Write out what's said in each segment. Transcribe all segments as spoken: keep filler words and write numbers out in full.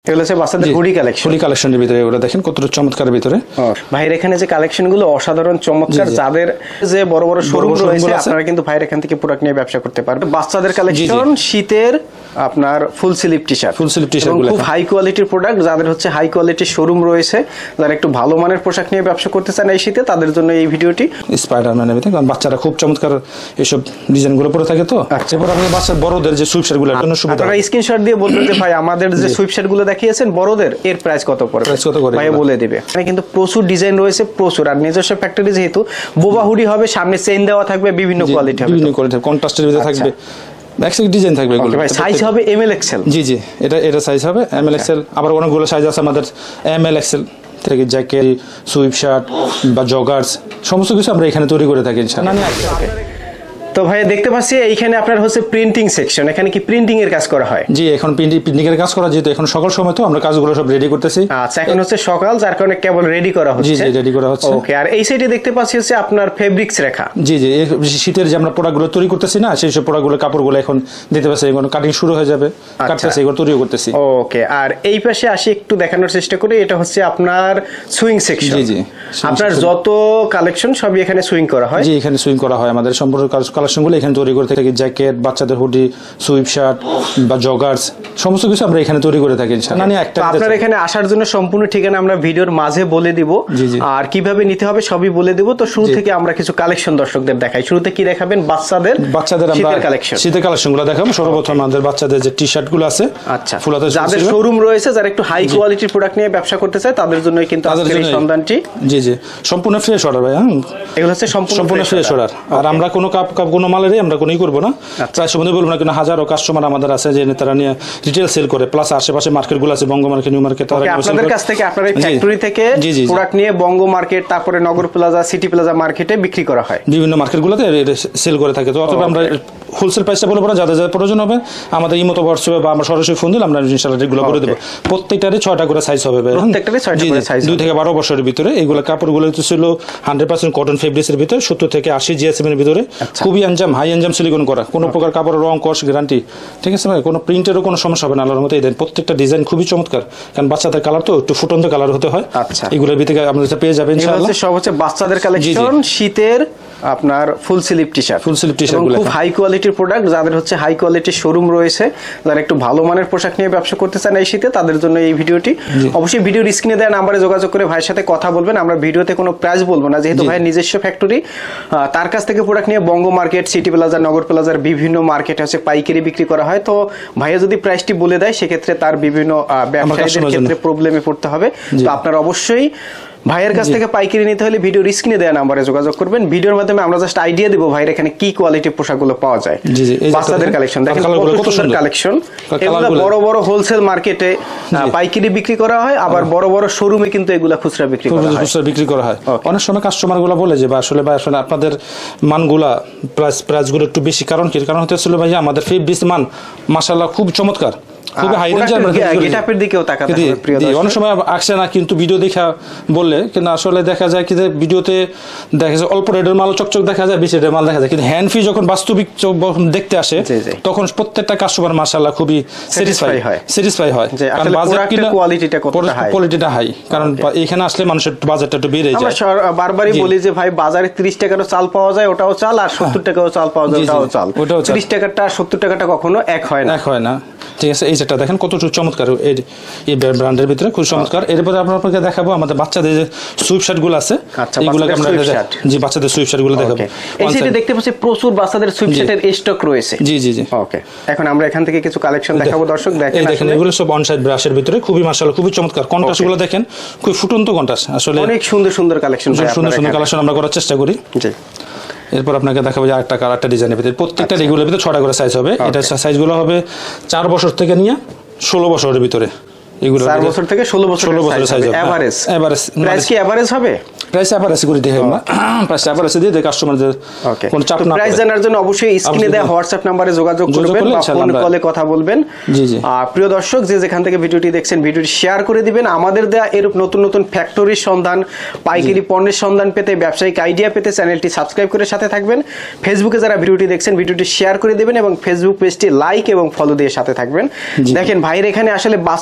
এগুলো হচ্ছে বাচ্চাদের হুডি কালেকশন। হুডি কালেকশনের ভিতরে এগুলো দেখেন কতটা চমৎকার ভিতরে। ভাইয়ের এখানে যে কালেকশনগুলো অসাধারণ চমৎকার, যাদের যে বড় বড় শোরুম রয়েছে আপনারা কিন্তু ভাইয়ের এখান থেকে প্রোডাক্ট নিয়ে ব্যবসা করতে পারবেন। বাচ্চাদের কালেকশন, শীতের আপনার full sleeve T shirt, full sleeve T shirt খুব হাই কোয়ালিটির প্রোডাক্ট। যাদের হচ্ছে হাই কোয়ালিটির শোরুম রয়েছে, যারা একটু ভালো মানের পোশাক নিয়ে ব্যবসা করতে চান এই শীতে, তাদের জন্য এই ভিডিওটি। স্পাইডারম্যানের ভিতরে কারণ বাচ্চারা খুব চমৎকার এইসব ডিজাইনগুলো পরে থাকে তো। এরপর আপনি বাচ্চার বড়দের যে সুইপ শার্টগুলো জন্য সুবিধা, আপনারা স্ক্রিনশট দিয়ে বলবেন যে ভাই আমাদের যে সুইপ শার্টগুলো দেখিয়েছেন বড়দের, এর প্রাইস কত পড়বে, প্রাইস কত করে ভাই বলে দিবে। এখানে কিন্তু প্রচুর ডিজাইন রয়েছে, প্রচুর। আর নিজস্ব ফ্যাক্টরি যেহেতু, বোবা হুডি হবে, সামনে চেইন দেওয়া থাকবে, বিভিন্ন কোয়ালিটি হবে, বিভিন্ন কোয়ালিটি কন্ট্রাস্টের ভিতরে থাকবে, এক্সেল ডিজাইন থাকবে এগুলো। ভাই সাইজ হবে এম এল এক্সেল। জি জি, এটা এটা সাইজ হবে এম এল এক্সেল। আবার অনেকগুলো সাইজ আছে আমাদের এম এল এক্সেল থেকে জ্যাকেট, সুইপ শার্ট বা জগার্স সমস্ত কিছু আমরা এখানে তৈরি করে থাকি ইনশাআল্লাহ। তো ভাই দেখতে পাচ্ছি এইখানে আপনার হচ্ছে প্রিন্টিং সেকশন, এখানে কি প্রিন্টিং এর কাজ করা হয়? জি, এখন প্রিন্টিং এর কাজ করা, যেহেতু এখন সকাল সময় তো আমরা কাজগুলো সব রেডি করতেছি। আচ্ছা, এখন হচ্ছে সকাল, যার কারণে কেবল রেডি করা হচ্ছে। জি জি, রেডি করা হচ্ছে। ওকে, আর এই সাইডে দেখতে পাচ্ছি হচ্ছে আপনার ফেব্রিক্স রেখা। জি জি, শীতের যে আমরা প্রোডাক্টগুলো তৈরি করতেছি না, সেই সব প্রোডাক্টগুলো কাপড়গুলো এখন দিতে পারছি, এখন কাটিং শুরু হয়ে যাবে, কাটতেছি, এগুলো তৈরি করতেছি। ওকে, আর এই পাশে আসি একটু দেখানোর চেষ্টা করি, এটা হচ্ছে আপনার সুইং সেকশন। জি জি, আপনার যত কালেকশন সবই এখানে সুইং করা হয়। জি, এখানে সুইং করা হয়, আমাদের সম্পূর্ণ কালেকশনগুলো এখানে তৈরি করে থাকি। জ্যাকেট, বাচ্চাদের হুডি, সুইপ শার্ট বা জগার্স সমস্ত কিছু আমরা এখানে তৈরি করে থাকি ইনশাআল্লাহ। মানে একটা আপনার এখানে আসার জন্য সম্পূর্ণ ঠিকানা আমরা ভিডিওর মাঝে বলে দিব, আর কিভাবে নিতে হবে সবই বলে দিব। তো শুরু থেকে আমরা কিছু কালেকশন দর্শকদের দেখাই। শুরুতে কি দেখাবেন? বাচ্চাদের বাচ্চাদের আমরা শীতের কালেকশন, শীতের কালেকশনগুলো দেখাবো। সর্বপ্রথম আমাদের বাচ্চাদের যে টি শার্টগুলো আছে, আচ্ছা, যাদের শোরুম রয়েছে, যারা একটু হাই কোয়ালিটির প্রোডাক্ট নিয়ে ব্যবসা করতে চায়, তাদের জন্যই কিন্তু আজকের এই সন্ধানটি। জি জি, সম্পূর্ণ ফ্রেশ অর্ডার ভাই। হ্যাঁ, এগুলো হচ্ছে সম্পূর্ণ ফ্রেশ অর্ডার। আর আমরা কোনো কাপ কাপ কোনো মালেরই আমরা কোনোই করবো না, প্রায় সম্বন্ধে বলবো না, কিন্তু হাজারো কাস্টমার আমাদের আছে যে তারা নিয়ে রিটেল সেল করে, প্লাস আশেপাশে মার্কেটগুলো আছে, বঙ্গ মার্কেট, নিউ মার্কেট, তারা আপনাদের কাছ থেকে, আপনার এই ফ্যাক্টরি থেকে প্রোডাক্ট নিয়ে বঙ্গ মার্কেট, তারপরে নগর প্লাজা, সিটি প্লাজা মার্কেটে বিক্রি করা হয়, বিভিন্ন মার্কেটগুলোতে সেল করে থাকে। তো অথবা আমরা হোলসেল প্রাইসটা বলবো না, যাদের যাদের প্রয়োজন হবে আমাদের ইমোতো হোয়াটসঅ্যাপে বা আমরা সরাসরি ফোন দিলে আমরা ইনশাআল্লাহ রেটগুলো করে দেবো। প্রত্যেকটারই ছয়টা করে সাইজ হবে, প্রত্যেকটারই ছয়টা করে সাইজ, দুই থেকে বারো বছরের ভিতরে। এগুলো কাপড়গুলো ছিল হান্ড্রেড পার্সেন্ট কটন ফেব্রিক্সের ভিতরে, সত্তর থেকে আশি জিএসএম এর ভিতরে, খুবই আঞ্জাম হাই আঞ্জাম সিলিকন করা, কোনো প্রকার কাপড়ের রং কস গ্যারান্টি, ঠিক আছে ভাই, কোনো প্রিন্টেরও কোনো সমস্যা হবে না আল্লাহর মতো। এই দেন প্রত্যেকটা ডিজাইন খুবই চমৎকার, কারণ বাচ্চাদের কালার তো একটু ফুটন্ত কালার হতে হয়। আচ্ছা, এগুলোর ভিতরে আমাদের পেয়ে যাবেন ইনশাআল্লাহ। সব হচ্ছে বাচ্চাদের কালেকশন, শীতের আপনার full sleeve T shirt, full sleeve T shirt, খুব হাই কোয়ালিটির প্রোডাক্ট। যাদের হচ্ছে হাই কোয়ালিটির শোরুম রয়েছে, যারা একটু ভালো মানের পোশাক নিয়ে ব্যবসা করতে চান এই শীতে, তাদের জন্য এই ভিডিওটি। অবশ্যই ভিডিওর স্ক্রিনে দেওয়া নাম্বারে যোগাযোগ করে ভাইয়ের সাথে কথা বলবেন। আমরা ভিডিওতে কোনো প্রাইস বলবো না, যেহেতু ভাইয়ের নিজস্ব ফ্যাক্টরি, তার কাছ থেকে প্রোডাক্ট নিয়ে বঙ্গ মার্কেট, সিটি প্লাজা, নগর প্লাজার বিভিন্ন মার্কেটে হচ্ছে পাইকারি বিক্রি করা হয়। তো ভাইয়া যদি প্রাইসটি বলে দেয়, সেক্ষেত্রে তার বিভিন্ন ব্যবসায়ীদের ক্ষেত্রে প্রবলেমে পড়তে হবে। তো আপনারা অবশ্যই ভাইয়ের কাছ থেকে পাইকারি নিতে হলে ভিডিওর স্ক্রিনে দেওয়া নাম্বারে যোগাযোগ করবেন। ভিডিওর মাধ্যমে আমরা জাস্ট আইডিয়া দেব ভাইয়ের এখানে কি কোয়ালিটির পোশাকগুলো পাওয়া যায়। বাচ্চাদের কালেকশন দেখেন, কত সুন্দর কালেকশন। এগুলো বড় বড় হোলসেল মার্কেটে পাইকারি বিক্রি করা হয়, আবার বড় বড় শোরুমে কিন্তু এগুলা খুচরা বিক্রি করা হয়, খুচরা বিক্রি করা হয়। অনেক সময় কাস্টমার গুলো বলে যে বা আসলে ভাই আসলে আপনাদের মানগুলা প্রাইস প্রাইসগুলো একটু বেশি, কারণ কি? কারণ হতেছিল ভাই আমাদের ফেব্রিক্স মান মাশাআল্লাহ খুব চমৎকার, খুবই হাই রেঞ্জের গেটআপের দিকেও তাকাতে হবে প্রিয় দর্শক। অনেক সময় আসে না কিন্তু ভিডিও দেখা বললে, কিন্তু আসলে দেখা যায় কি যে ভিডিওতে দেখা যায় অল্প রেটের মাল চকচক দেখা যায়, বেশি রেটের মাল দেখা যায়, কিন্তু হ্যান্ড ফি যখন বাস্তবিক দেখতে আসে তখন প্রত্যেকটা কাস্টমার মাশাআল্লাহ খুবই স্যাটিসফাই হয়, স্যাটিসফাই হয়, কারণ বাজেটের কোয়ালিটিটা কতটা হাই, কোয়ালিটিটা হাই, কারণ এখানে আসলে মানুষের বাজেটটা একটু বেড়ে যায়। আমরা বারবারই বলি যে ভাই বাজারে ত্রিশ টাকারও চাল পাওয়া যায়, ওটাও চাল, আর সত্তর টাকাও চাল পাওয়া যায়, ওটাও চাল। ত্রিশ টাকাটা সত্তর টাকাটা কখনো এক হয় না, এক হয় না, ঠিক আছে। এই যেটা দেখেন কত চমৎকার, এই ব্র্যান্ডের ভিতরে খুব চমৎকার। এরপরে আপনাকে দেখাবো আমাদের বাচ্চাদের যে সুইপ শার্ট গুলো আছে, এইগুলোকে আমরা জি বাচ্চাদের সুইপ শার্ট গুলো দেখাবো। এই সাইডে দেখতে পাচ্ছি প্রচুর বাচ্চাদের সুইপ শার্টের স্টক রয়েছে। জি জি জি, ওকে। এখন আমরা এখান থেকে কিছু কালেকশন দেখাবো দর্শক। দেখেন দেখেন এগুলো সব অনসাইড ব্রাশের ভিতরে, খুবই মাশাআল্লাহ খুবই চমৎকার। কন্ট্রাস্ট গুলো দেখেন, খুব ফুটন্ত কন্ট্রাস্ট, আসলে অনেক সুন্দর সুন্দর কালেকশন, সুন্দর সুন্দর কালেকশন আমরা করার চেষ্টা করি। জি, এরপর আপনাকে দেখাবো যে আরেকটা কালারটা ডিজাইনের ভিতরে, প্রত্যেকটা রেগুলার ভিতরে ছটা করে সাইজ হবে। এটা সাইজগুলো হবে চার বছর থেকে নিয়ে ষোলো বছরের ভিতরে, এগুলো চার বছর থেকে ষোলো বছর ষোলো বছরের সাইজ হবে। এভারেজ এভারেজ প্রাইস কি এভারেজ হবে? প্রাইস এভারেজ করে দিই আমরা, প্রাইস এভারেজ দিয়ে দেই কাস্টমারদের কোন চাপ না। প্রাইস জানার জন্য অবশ্যই স্ক্রিনে দেওয়া হোয়াটসঅ্যাপ নম্বরে যোগাযোগ করবেন বা ফোন কলে কথা বলবেন। জি জি। আর প্রিয় দর্শক, যে যেখান থেকে ভিডিওটি দেখছেন, ভিডিওটি শেয়ার করে দিবেন। আমাদের দেয়া এরূপ নতুন নতুন ফ্যাক্টরির সন্ধান, পাইকারি পণ্যের সন্ধান পেতে, ব্যবসায়িক আইডিয়া পেতে চ্যানেলটি সাবস্ক্রাইব করে সাথে থাকবেন। ফেসবুকে যারা ভিডিওটি দেখছেন, ভিডিওটি শেয়ার করে দিবেন এবং ফেসবুক পেজটি লাইক এবং ফলো দিয়ে সাথে থাকবেন। দেখেন ভাইয়ের এখানে আসলে বাচ্চাদের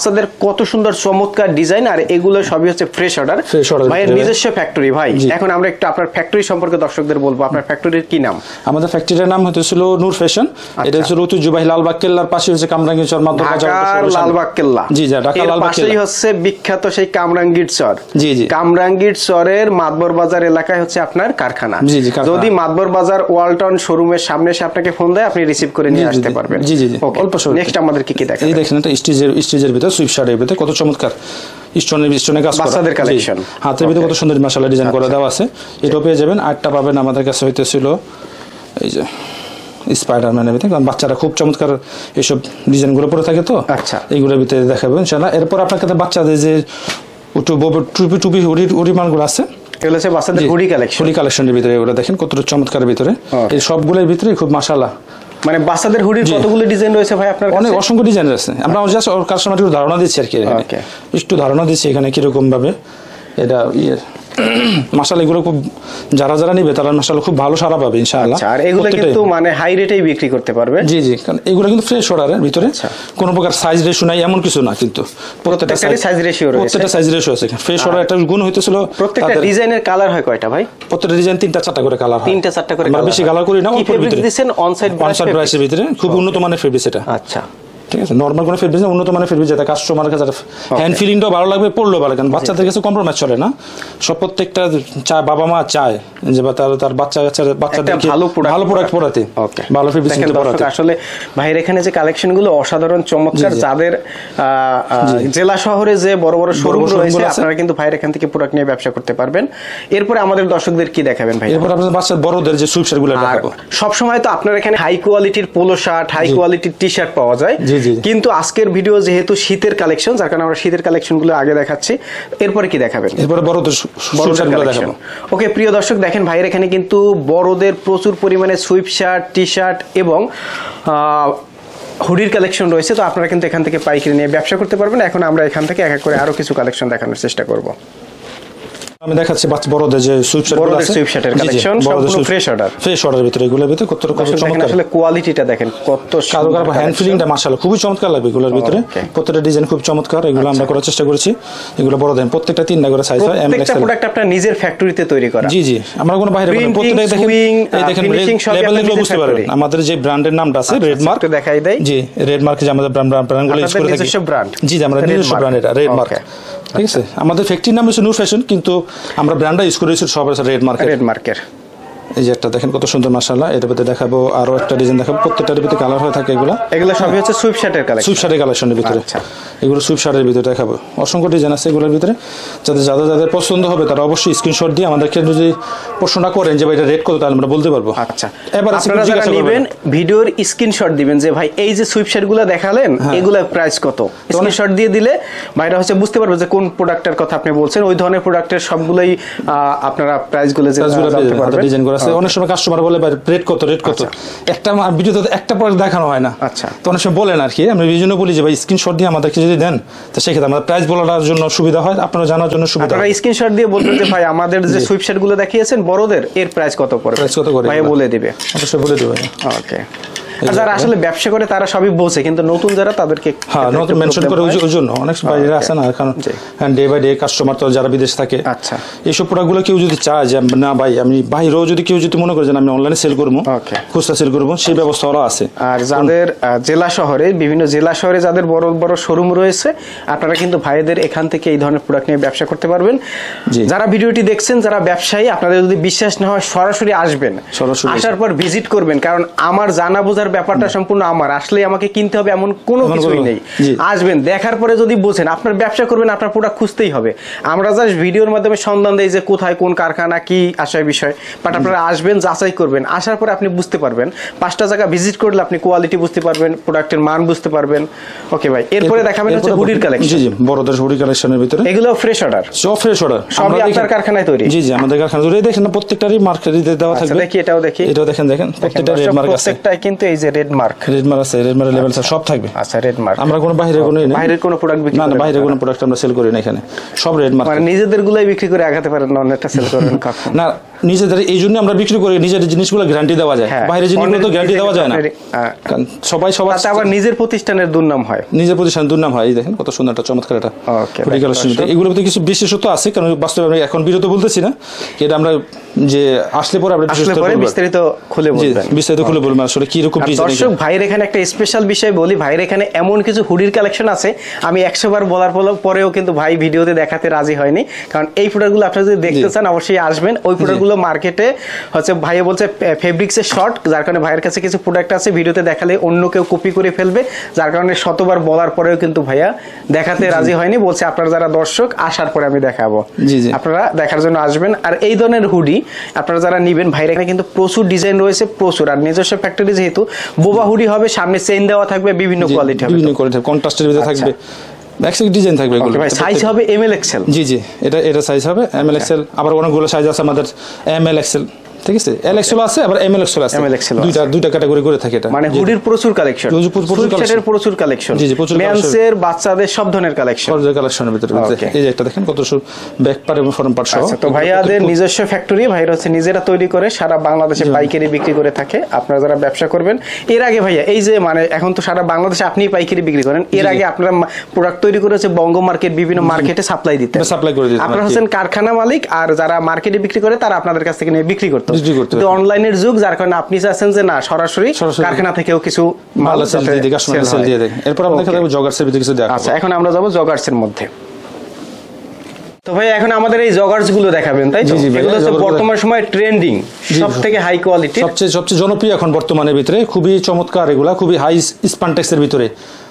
কত সুন্দর চমৎকার ডিজাইন, আর এগুলো সবই হচ্ছে ফ্রেশ অর্ডার, ভাইয়ের নিজস্ব ফ্যাক্টরি। ভাই এখন আমরা একটু আপনার ফ্যাক্টরি সম্পর্কে দর্শকদের বলবো, আপনার ফ্যাক্টরির কি নাম? আমাদের ফ্যাক্টরির নাম হতেছিল নূর ফ্যাশন। এটা হচ্ছে ঐতিহ্যবাহী লালবাগ কেল্লার পাশে হচ্ছে কামরাঙ্গীর চর, ঢাকার লালবাগ কেল্লা। জি জি, ঢাকা লালবাগ কেল্লা হচ্ছে বিখ্যাত সেই কামরাঙ্গীর চর। জি জি, কামরাঙ্গীর চরের মাতবর বাজার এলাকায় হচ্ছে আপনার কারখানা। জি জি, যদি মাতবর বাজার ওয়ালটন শোরুমের সামনে এসে আপনাকে ফোন দেয়, আপনি রিসিভ করে নিয়ে আসতে পারবেন। জি জি জি, অল্প সময়। নেক্সট আমাদের কি কি দেখাবেন? এই দেখেন এটা স্টিজের স্টিজের ভিতর সুইফট শার্টের ভিতর কত চমৎকার স্টোনের স্টোনে কাজ করা বাচ্চাদের কালেকশন, হাতের ভিতরে কত সুন্দর মাশাআল্লাহ ডিজাইন করে দেওয়া আছে। এটাও পেয়ে যাবেন। আটটা পাবেন আমাদের কাছে হইতেছিল এই যে স্পাইডারম্যানের ভিতরে, কারণ বাচ্চারা খুব চমৎকার এইসব ডিজাইনগুলো পরে থাকে তো। আচ্ছা, এইগুলোর ভিতরে দেখাবেন ইনশাআল্লাহ। এরপর আপনার কাছে বাচ্চাদের যে টুপি টুপি হুডিমানগুলো আছে, এগুলো হচ্ছে বাচ্চাদের হুডি কালেকশন। হুডি কালেকশনের ভিতরে এগুলো দেখেন কতটা চমৎকারের ভিতরে, এই সবগুলোর ভিতরে খুব মাশাআল্লাহ। মানে বাচ্চাদের হুডির কতগুলো ডিজাইন রয়েছে ভাই আপনার কাছে? অনেক অসংখ্য ডিজাইন আছে। আমরা জাস্ট ওর কাস্টমারকে ধারণা দিচ্ছি আর কি, একটু ধারণা দিচ্ছি এখানে কিরকম ভাবে এটা ইয়ে মাশাআল্লাহ। এগুলো খুব যারা যারা নিবে তারা মাশাআল্লাহ খুব ভালো সারা পাবে ইনশাআল্লাহ। আর এগুলো কিন্তু মানে হাই রেটেই বিক্রি করতে পারবে। জি জি, কারণ এগুলো কিন্তু ফ্রেশ অর্ডারের ভিতরে কোনো প্রকার সাইজ রেশিও নাই এমন কিছু না, কিন্তু প্রত্যেকটা সাইজ রেশিও রয়েছে, প্রত্যেকটা সাইজ রেশিও আছে। ফ্রেশ অর্ডার একটা গুণ হইতেছিল প্রত্যেকটা ডিজাইনের কালার হয় কয়টা ভাই? প্রত্যেকটা ডিজাইন তিনটা চারটা করে কালার হয়, তিনটা চারটা করে। আমরা বেশি কালার করি না। অল্প ভিতরে দিবেন অনসাইড প্রাইসের ভিতরে খুব উন্নত মানের ফেব্রিক এটা। আচ্ছা, ঠিক আছে, নরমাল কোনো ফেব্রিক না, উন্নত মানের ফেব্রিক, যেটা কাস্টমার কাছে হ্যান্ড ফিলিংটাও ভালো লাগবে, পড়লেও ভালো। কারণ বাচ্চাদের কাছে কম্প্রোমাইজ চলে না, সব প্রত্যেকটা চায় বাবা মা চায় যে তার তার বাচ্চা কাচ্চার বাচ্চাদেরকে ভালো ভালো প্রোডাক্ট পড়াতে, ভালো ফেব্রিক পড়াতে। আসলে ভাইয়ের এখানে যে কালেকশনগুলো অসাধারণ চমৎকার, যাদের জেলা শহরে যে বড় বড় শোরুম রয়েছে আপনারা কিন্তু ভাইয়ের এখান থেকে প্রোডাক্ট নিয়ে ব্যবসা করতে পারবেন। এরপরে আমাদের দর্শকদের কি দেখাবেন ভাই? এরপর আপনাদের বাচ্চার বড়দের যে সুইট শার্টগুলো দেখাবো। সব সময় তো আপনার এখানে হাই কোয়ালিটির পোলো শার্ট, হাই কোয়ালিটির টি শার্ট পাওয়া যায়, কিন্তু আজকের ভিডিও যেহেতু শীতের কালেকশন, যার কারণে আমরা শীতের কালেকশনগুলো আগে দেখাচ্ছি। এরপরে কি দেখাবেন? এরপরে বড়দের বড়দের দেখাবো। ওকে প্রিয় দর্শক, দেখেন ভাইয়ের এখানে কিন্তু বড়দের প্রচুর পরিমাণে সুইপ শার্ট, টি শার্ট এবং হুডির কালেকশন রয়েছে। তো আপনারা কিন্তু এখান থেকে পাইকারি নিয়ে ব্যবসা করতে পারবেন। এখন আমরা এখান থেকে এক এক করে আরো কিছু কালেকশন দেখানোর চেষ্টা করব। আমি দেখাচ্ছি বাচ্চা বড়দের যে সুইপ শার্ট আছে, সুইপ শার্টের কালেকশন সম্পূর্ণ ফ্রেশ অর্ডার, ফ্রেশ অর্ডার ভিতরে এগুলোর ভিতরে কত কত চমৎকার। আসলে কোয়ালিটিটা দেখেন কত সুন্দর, হ্যান্ড ফিলিংটা মাশাআল্লাহ খুবই চমৎকার লাগবে এগুলোর ভিতরে। প্রত্যেকটা ডিজাইন খুব চমৎকার, এগুলো আমরা করার চেষ্টা করেছি। এগুলো বড় দেন, প্রত্যেকটা তিনটা করে সাইজ হয়। প্রত্যেকটা প্রোডাক্ট আপনার নিজের ফ্যাক্টরিতে তৈরি করা। জি জি, আমরা কোনো বাইরে কোনো প্রত্যেকটা দেখেন, এই দেখেন লেভেল দেখলে বুঝতে পারবেন আমাদের যে ব্র্যান্ডের নামটা আছে রেড মার্ক দেখাই দেয়। জি, রেড মার্ক যে আমাদের ব্র্যান্ডগুলো ইউজ করে থাকি। নিজস্ব ব্র্যান্ড। জি জি, আমরা নিজস্ব ব্র্যান্ড, এটা রেড মার্ক। ঠিক আছে, আমাদের ফ্যাক্টরির নাম হচ্ছে নূর ফ্যাশন, কিন্তু আমরা ব্র্যান্ডটা ইউজ করেছি সবার রেড মার্ক। রেড মার্কের এই যে একটা দেখেন কত সুন্দর মাশাআল্লাহ। এর ভিতরে দেখাবো আরো একটা ডিজাইন দেখাবো, প্রত্যেকটার ভিতরে কালার হয়ে থাকে এগুলো। এগুলো সবই হচ্ছে সুইপ শার্টের কালেকশন, সুইপ শার্টের কালেকশনের ভিতরে। আচ্ছা, এগুলো সুইপ শার্টের ভিতরে দেখাবো। অসংখ্য ডিজাইন আছে এগুলোর ভিতরে, যাদের যাদের যাদের পছন্দ হবে তারা অবশ্যই স্ক্রিনশট দিয়ে আমাদেরকে যদি প্রশ্নটা করেন যে ভাই এটা রেট কত, তাহলে আমরা বলতে পারবো। আচ্ছা, এবার আপনারা যারা নেবেন ভিডিওর স্ক্রিনশট দিবেন যে ভাই এই যে সুইপ শার্টগুলো দেখালেন এগুলোর প্রাইস কত, স্ক্রিনশট দিয়ে দিলে ভাইরা হচ্ছে বুঝতে পারবে যে কোন প্রোডাক্টের কথা আপনি বলছেন। ওই ধরনের প্রোডাক্টের সবগুলোই আপনারা প্রাইসগুলো জানতে পারবেন। ডিজাইন করা আছে। অনেক সময় কাস্টমার বলে রেট কত রেট কত, একটা ভিডিওতে একটা প্রোডাক্ট দেখানো হয় না। আচ্ছা, তো অনেক সময় বলেন আর কি, আমরা এই জন্য বলি যে ভাই স্ক্রিনশট দিয়ে আমাদেরকে যদি দেন তো সেক্ষেত্রে আমাদের প্রাইস বলার জন্য সুবিধা হয়, আপনারা জানার জন্য সুবিধা হয়। আপনারা স্ক্রিনশট দিয়ে বলবেন যে ভাই আমাদের যে সুইপ শার্টগুলো দেখিয়েছেন বড়দের, এর প্রাইস কত পড়বে, প্রাইস কত করে ভাই বলে দিবে, অবশ্যই বলে দিবে। ওকে, যারা আসলে ব্যবসা করে তারা সবই বোঝে, কিন্তু নতুন যারা তাদেরকে হ্যাঁ নতুন মেনশন করে ওই জন্য অনেক বাইরে আছে না, কারণ ডে বাই ডে কাস্টমার তো যারা বিদেশ থাকে। আচ্ছা, এইসব প্রোডাক্টগুলো কেউ যদি চায় যে না ভাই আমি বাইরেও যদি কেউ যদি মনে করে যে আমি অনলাইনে সেল করবো, খুচরা সেল করবো, সেই ব্যবস্থা ওরা আছে। আর যাদের জেলা শহরে, বিভিন্ন জেলা শহরে যাদের বড় বড় শোরুম রয়েছে, আপনারা কিন্তু ভাইদের এখান থেকে এই ধরনের প্রোডাক্ট নিয়ে ব্যবসা করতে পারবেন। যারা ভিডিওটি দেখছেন, যারা ব্যবসায়ী, আপনাদের যদি বিশ্বাস না হয় সরাসরি আসবেন, আসার পর ভিজিট করবেন, কারণ আমার জানা বোঝার ব্যাপারটা সম্পূর্ণ আমার, আসলে আমাকে কিনতে হবে এমন কোনো কিছুই নেই। আসবেন, দেখার পরে যদি বোঝেন, আপনার ব্যবসা করবেন, আপনার প্রোডাক্ট খুঁজতেই হবে। আমরা জাস্ট ভিডিওর মাধ্যমে সন্ধান দেই যে কোথায় কোন কারখানা কি আশয় বিষয়, বাট আপনারা আসবেন, যাচাই করবেন, আসার পরে আপনি বুঝতে পারবেন। পাঁচটা জায়গা ভিজিট করলে আপনি কোয়ালিটি বুঝতে পারবেন, প্রোডাক্টের মান বুঝতে পারবেন। ওকে ভাই, এরপরে দেখাবেন হচ্ছে হুডির কালেকশন। জি জি, বড়দের হুডি কালেকশনের ভিতরে এগুলো ফ্রেশ অর্ডার, সব ফ্রেশ অর্ডার, সবই আপনার কারখানায় তৈরি। জি জি, আমাদের কারখানায় তৈরি। দেখেন না প্রত্যেকটারই মার্কেটে দেওয়া থাকবে। দেখি এটাও দেখি, এটাও দেখেন, দেখেন প্রত্যেকটা রেড মার্ক আছে, প্রত্যেকটাই কিন্তু এই যে রেড মার্ক, রেড মার্ক আছে, রেড মার্ক লেভেল সব থাকবে। আচ্ছা, রেড মার্ক। আমরা কোনো বাইরে কোনো নেই, বাইরের কোনো প্রোডাক্ট বিক্রি না না, বাইরে কোনো প্রোডাক্ট আমরা সেল করি না, এখানে সব রেড মার্ক। মানে নিজেদের গুলাই বিক্রি করে আগাতে পারেন না, অন্যটা সেল করেন কখন? না, নিজেদের এই জন্য আমরা বিক্রি করি, নিজের জিনিসগুলো গ্যারান্টি দেওয়া যায়, বাইরের জিনিসগুলো তো গ্যারান্টি দেওয়া যায় না, কারণ সবাই সবার আবার নিজের প্রতিষ্ঠানের দুর্নাম হয়, নিজের প্রতিষ্ঠানের দুর্নাম হয়। এই দেখেন কত সুন্দর একটা চমৎকার একটা হুডি কালেকশন। এগুলোর মধ্যে কিছু বিশেষত্ব আছে, কারণ বাস্তবে আমরা এখন বিরত বলতেছি না, এটা আমরা যে আসলে পরে আমরা বিস্তারিত খুলে বলবেন, বিস্তারিত খুলে বলবেন আসলে কি রকম ডিজাইন। দর্শক ভাইয়ের এখানে একটা স্পেশাল বিষয় বলি, ভাইয়ের এখানে এমন কিছু হুডির কালেকশন আছে আমি একশো বার বলার পরেও কিন্তু ভাই ভিডিওতে দেখাতে রাজি হয়নি, কারণ এই প্রোডাক্টগুলো আপনারা যদি দেখতে চান অবশ্যই আসবেন। ওই প্রোডাক্টগুলো মার্কেটে হচ্ছে ভাইয়া বলছে ফেব্রিক্সের শর্ট, যার কারণে ভাইয়ের কাছে কিছু প্রোডাক্ট আছে ভিডিওতে দেখালে অন্য কেউ কপি করে ফেলবে, যার কারণে শতবার বলার পরেও কিন্তু ভাইয়া দেখাতে রাজি হয়নি, বলছে আপনারা যারা দর্শক আসার পরে আমি দেখাবো, আপনারা দেখার জন্য আসবেন। আর এই ধরনের হুডি আপনারা যারা নিবেন, ভাইয়ের এখানে কিন্তু প্রচুর ডিজাইন রয়েছে, প্রচুর। আর নিজস্ব ফ্যাক্টরি যেহেতু বোবা হুডি হবে, সামনে চেইন দেওয়া থাকবে, বিভিন্ন কোয়ালিটি হবে, বিভিন্ন কোয়ালিটি কন্ট্রাস্টের ভিতরে থাকবে, ব্যাকসাইড ডিজাইন থাকবে এগুলো। ভাই সাইজ হবে এম এল এক্সেল। জি জি, এটা এটা সাইজ হবে এম এল এক্সেল, আবার অনেকগুলো সাইজ আছে আমাদের এম এল এক্সেল, ঠিক আছে, এল এক্সেল আছে, আবার এম এল এক্সেল আছে, দুইটা দুইটা ক্যাটাগরি করে থাকে এটা। মানে হুডির প্রচুর কালেকশন, প্রচুর কালেকশন, প্রচুর কালেকশন, জি জি, প্রচুর মেন্সের, বাচ্চাদের সব ধরনের কালেকশন, সব ধরনের কালেকশনের ভিতরে। এই যে একটা দেখেন কত সুন্দর ব্যাক পার্ট এবং ফ্রন্ট পার্ট সহ। তো ভাইয়াদের নিজস্ব ফ্যাক্টরি, ভাইরা হচ্ছে নিজেরা তৈরি করে সারা বাংলাদেশে পাইকারি বিক্রি করে থাকে। আপনারা যারা ব্যবসা করবেন, এর আগে ভাইয়া এই যে মানে এখন তো সারা বাংলাদেশে আপনি পাইকারি বিক্রি করেন, এর আগে আপনারা প্রোডাক্ট তৈরি করেছে বঙ্গ মার্কেট, বিভিন্ন মার্কেটে সাপ্লাই দিতে, সাপ্লাই করে দিতে। আপনারা হচ্ছেন কারখানা মালিক, আর যারা মার্কেটে বিক্রি করে তারা আপনাদের কাছ থেকে নিয়ে বিক্রি করতে করতে অনলাইনের যুগ, যার কারণে আপনি চাচ্ছেন যে না সরাসরি কারখানা থেকেও কিছু মাল সেল দিয়ে কাস্টমার সেল দিয়ে দেন। এরপর আমরা দেখাবো জগার্সের ভিতরে কিছু দেখাবো। আচ্ছা, এখন আমরা যাব জগার্সের মধ্যে। তো ভাই এখন আমাদের এই জগার্স গুলো দেখাবেন, তাই তো? এগুলো হচ্ছে বর্তমান সময়ে ট্রেন্ডিং, সবথেকে হাই কোয়ালিটি, সবচেয়ে সবচেয়ে জনপ্রিয় এখন বর্তমানের ভিতরে, খুবই চমৎকার এগুলা, খুবই হাই স্পানটেক্সের ভিতরে।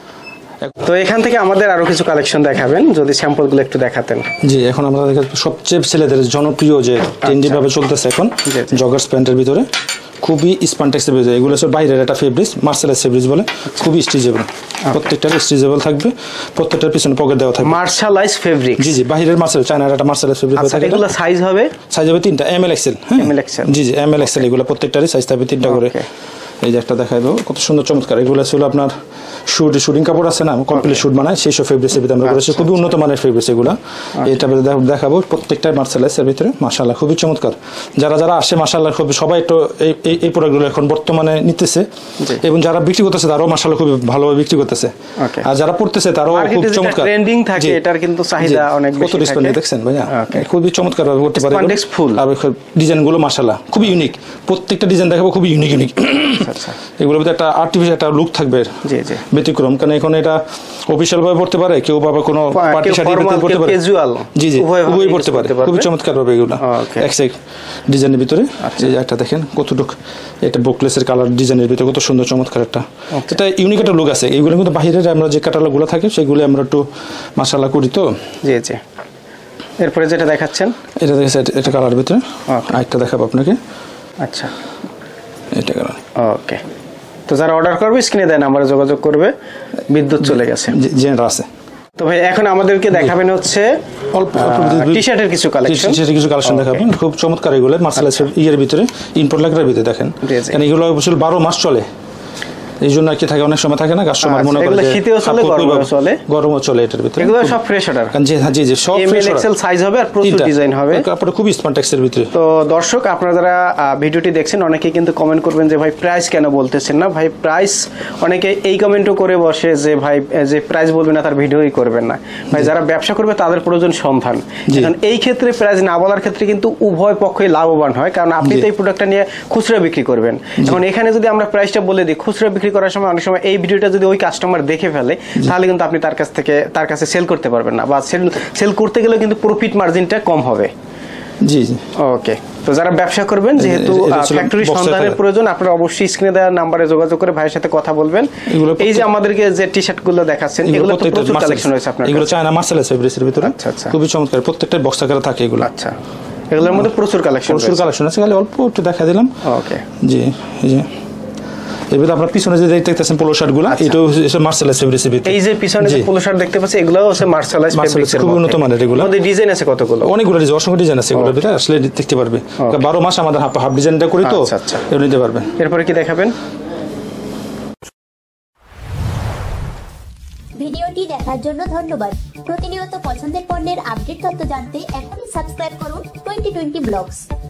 তো এখান থেকে আমাদের আরো কিছু কালেকশন দেখাবেন, যদি স্যাম্পল গুলো একটু দেখাতেন। জি, এখন আমরা দেখাবো সবচেয়ে ছেলেদের জনপ্রিয় যে ট্রেন্ডি ভাবে চলতেছে এখন জগার্স প্যান্টের ভিতরে, খুবই স্পানটেক্সের ভিতরে। এগুলো হচ্ছে বাইরের একটা ফেব্রিক্স, মার্শালাইজ ফেব্রিক্স বলে, খুবই স্ট্রেচেবল, প্রত্যেকটার স্ট্রেচেবল থাকবে, প্রত্যেকটার পিছনে পকেট দেওয়া থাকবে, মার্শালাইজ ফেব্রিক্স। জি জি, বাইরের মার্শাল চায়নার একটা মার্শালাইজ ফেব্রিক্স থাকে। এগুলো সাইজ হবে, সাইজ হবে তিনটা, এম এল এক্সেল। হ্যাঁ, এম এল এক্সেল, জি জি, এম এল এক্সেল। এগুলো প্রত্যেকটারই সাইজ থাকবে তিনটা করে। এই যে একটা দেখাই দেবো, কত সুন্দর চমৎকার। এগুলো ছিল আপনার শুট শুটিং কাপড় আছে না, কমপ্লিট শুট বানায়, সেই সব ফেব্রিক্সের ভিতরে আমরা করেছি, খুবই উন্নত মানের ফেব্রিক্স এগুলো। এটা দেখাবো প্রত্যেকটা মার্শালাইজের ভিতরে, মাশাআল্লাহ খুবই চমৎকার। যারা যারা আসে মাশাআল্লাহ খুব সবাই একটু এই এই প্রোডাক্টগুলো এখন বর্তমানে নিতেছে, এবং যারা বিক্রি করতেছে তারাও মাশাআল্লাহ খুব ভালোভাবে বিক্রি করতেছে, আর যারা পড়তেছে তারাও খুব চমৎকার। ট্রেন্ডিং থাকে, এটার কিন্তু চাহিদা অনেক বেশি। কত ডিসপ্লে দেখছেন ভাইয়া, খুবই চমৎকার ভাবে করতে পারে, আর ডিজাইনগুলো মাশাআল্লাহ খুবই ইউনিক, প্রত্যেকটা ডিজাইন দেখাবো খুবই ইউনিক ইউনিক। আচ্ছা, এগুলোর মধ্যে একটা আর্টিফিশিয়াল একটা লুক থাকবে, জি জি, ব্যতিক্রম, কারণ এখন এটা অফিশিয়াল ভাবে পড়তে পারে, কেউ ভাবে কোনো পার্টি শাড়ি পড়তে পারে, ক্যাজুয়াল, জি জি, উভয়ই পড়তে পারে, খুব চমৎকার ভাবে এগুলো এক্সেক ডিজাইনের ভিতরে। এই যে একটা দেখেন কতটুক, এটা বুকলেসের কালার ডিজাইনের ভিতরে কত সুন্দর চমৎকার একটা, এটা ইউনিক একটা লুক আছে। এইগুলো কিন্তু বাইরের আমরা যে ক্যাটালগুলো থাকে সেগুলো আমরা একটু মাশাআল্লাহ করি। তো জি জি, এরপরে যেটা দেখাচ্ছেন এটা দেখেন, এটা কালার ভিতরে আরেকটা দেখাবো আপনাকে। আচ্ছা, এটা কালার, ওকে। তো যারা অর্ডার করবে স্ক্রিনে দেন আমরা যোগাযোগ করবে। বিদ্যুৎ চলে গেছে, জেনার আছে। তো ভাই এখন আমাদেরকে দেখাবেন হচ্ছে অল্প টি শার্টের কিছু কালেকশন, টি শার্টের কিছু কালেকশন দেখাবেন, খুব চমৎকার এগুলো মার্শালাইজ ইয়ের ভিতরে, ইম্পোর্ট লাগার ভিতরে দেখেন, কারণ এগুলো অবশ্যই বারো মাস চলে, এই জন্য কি থাকে, অনেক সময় থাকে না, কাস্টমার মনে করে শীতেও চলে, গরমেও চলে, গরমও চলে, এটার ভিতরে এগুলো সব ফ্রেশ অর্ডার, কারণ জি জি জি, সব ফ্রেশ এক্সেল সাইজ হবে, আর প্রচুর ডিজাইন হবে, কাপড় খুব স্পানটেক্সের ভিতরে। তো দর্শক আপনারা যারা ভিডিওটি দেখছেন অনেকেই কিন্তু কমেন্ট করবেন যে ভাই প্রাইস কেন বলতেছেন না, ভাই প্রাইস অনেকে এই কমেন্টও করে বসে যে ভাই যে প্রাইস বলবেন না তার ভিডিওই করবেন না। ভাই যারা ব্যবসা করবে তাদের প্রয়োজন সন্ধান, কারণ এই ক্ষেত্রে প্রাইস না বলার ক্ষেত্রে কিন্তু উভয় পক্ষই লাভবান হয়, কারণ আপনি তো এই প্রোডাক্টটা নিয়ে খুচরা বিক্রি করবেন। এখন এখানে যদি আমরা প্রাইসটা বলে দিই, খুচরা বিক্রি করার সময় অনেক সময় এই ভিডিওটা যদি ওই কাস্টমার দেখে ফেলে তাহলে কিন্তু আপনি তার কাছ থেকে তার কাছে সেল করতে পারবেন না, বা সেল সেল করতে গেলে কিন্তু প্রফিট মার্জিনটা কম হবে। জি জি, ওকে। তো যারা ব্যবসা করবেন, যেহেতু ফ্যাক্টরি সন্ধানের প্রয়োজন, আপনারা অবশ্যই স্ক্রিনে দেওয়া নাম্বারে যোগাযোগ করে ভাইয়ের সাথে কথা বলবেন। এই যে আমাদেরকে যে টি শার্ট গুলো দেখাচ্ছেন, এগুলো তো প্রচুর কালেকশন রয়েছে আপনার, এগুলো চায়না মার্শালাইজ ফেব্রিক্সের ভিতরে, আচ্ছা আচ্ছা, খুবই চমৎকার, প্রত্যেকটা বক্স আকারে থাকে এগুলো। আচ্ছা, এগুলোর মধ্যে প্রচুর কালেকশন প্রচুর কালেকশন আছে, খালি অল্প একটু দেখা দিলাম। ওকে, জি, এই যে এবারে আপনারা পিছনে যে দেখতেছেন পোলো শার্টগুলো, এটা হচ্ছে মার্শালাইজ ফেব্রিক্সের ভিতরে। এই যে পিছনে যে পোলো শার্ট দেখতে পাচ্ছেন, এগুলো হচ্ছে মার্শালাইজ ফেব্রিক্সের, খুব উন্নত মানের। এগুলো মধ্যে ডিজাইন আছে কতগুলো, অনেকগুলো ডিজাইন, অসংখ্য ডিজাইন আছে এগুলোর ভিতরে, আসলে দেখতে পারবে। বারো মাস আমাদের হাফ হাফ ডিজাইনটা করি, তো এগুলো নিতে পারবেন। এরপরে কি দেখাবেন? ভিডিওটি দেখার জন্য ধন্যবাদ। প্রতিনিয়ত পছন্দের পণ্যের আপডেট তথ্য জানতে এখনই সাবস্ক্রাইব করুন টোয়েন্টি টোয়েন্টি ব্লগস।